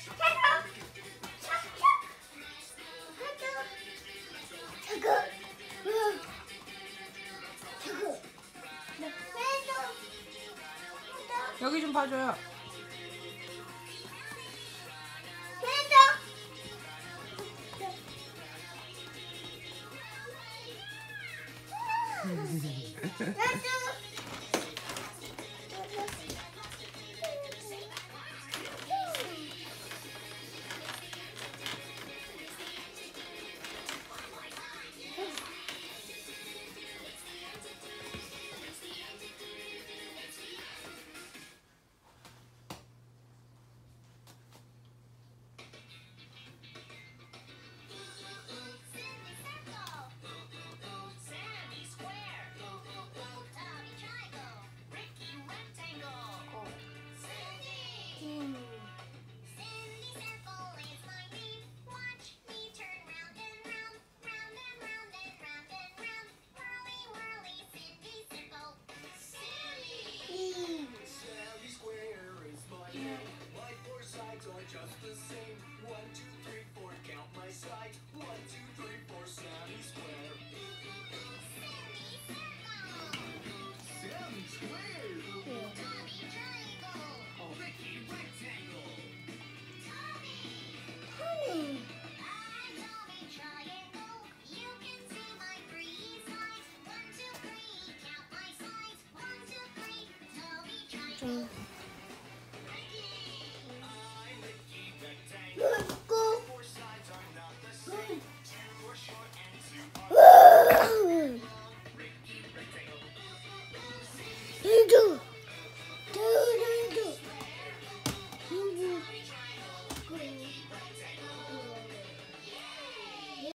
여기 좀 봐줘요. Just the same. 1, 2, 3, 4, count my sides. 1, 2, 3, 4, Sammy Square. Sammy Square. Tommy Triangle. Ricky Rectangle. Tommy. I'm Tommy Triangle. You can see my 3 sides. 1, 2, 3, count my sides. 1, 2, 3, Tommy Triangle.